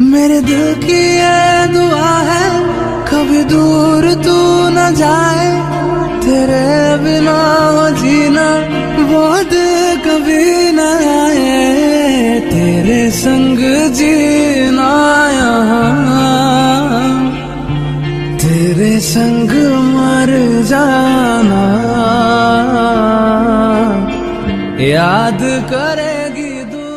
मेरे दिल की ये दुआ है कभी दूर तू न जाए, तेरे बिना हो जीना वो दिन कभी न आए, तेरे संग जीना यहाँ, तेरे संग मर जाना, याद करेगी।